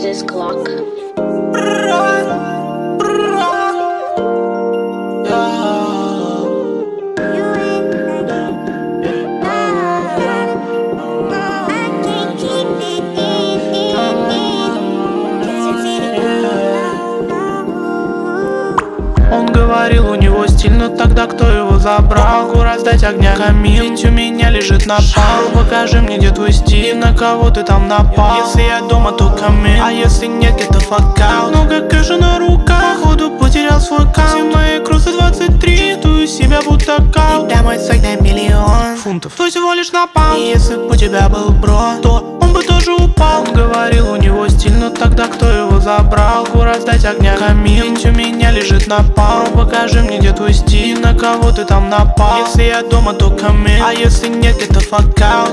Moses Glock. Он говорил, у него стиль, но тогда кто его забрал? Могу раздать огня камин, ведь у меня лежит на пол. Покажи мне, где твой стиль, на кого ты там напал. Если я дома, то камин, а если нет, это факаут. Много кэша на руках, походу потерял свой каунт. Все мои кроссы 23, чувствую себя будто каут. Да, мой свек на миллион фунтов, то всего лишь на паунд. И если бы у тебя был бро, то он бы тоже упал. Он говорил, у него стиль, но тогда кто его забрал? Могу раздать огня камин, ведь у меня лежит на пол. Покажи мне, где твой стиль, на кого ты там напал. Если я дома, то камин, а если нет, это факаут.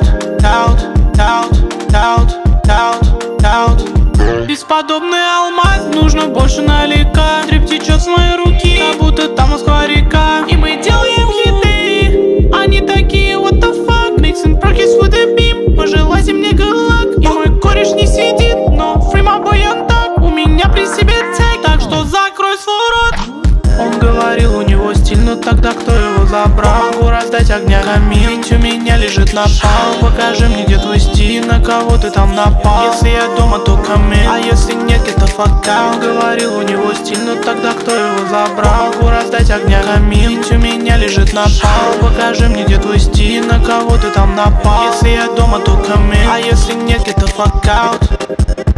Бесподобный алмаз, нужно больше налегать. Трип течет с моей руки, как будто там Москва-река. И мы делаем хиты, они такие what the fuck. Mixing practice with a beam, пожелайте мне галак. И мой кореш не сидит, но free my boy on top. У меня при себе тейк, так что закрой свой рот. Он говорил, у него стиль, но тогда кто его забрал? Могу раздать огня камин, ведь у меня лежит на пол. Покажи мне, где твой стиль, на кого ты там напал. Если я дома, то камин, а если нет, это факаут. Он говорил, у него стиль, но тогда кто его забрал? Могу раздать огня камин, ведь у меня лежит на пол. Покажи мне, где твой стиль, на кого ты там напал. Если я дома, то камин, а если нет, это факаут.